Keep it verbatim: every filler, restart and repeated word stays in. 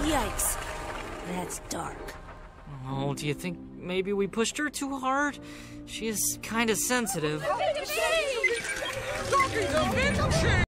Yikes. That's dark. Oh, do you think maybe we pushed her too hard? She is kind of sensitive.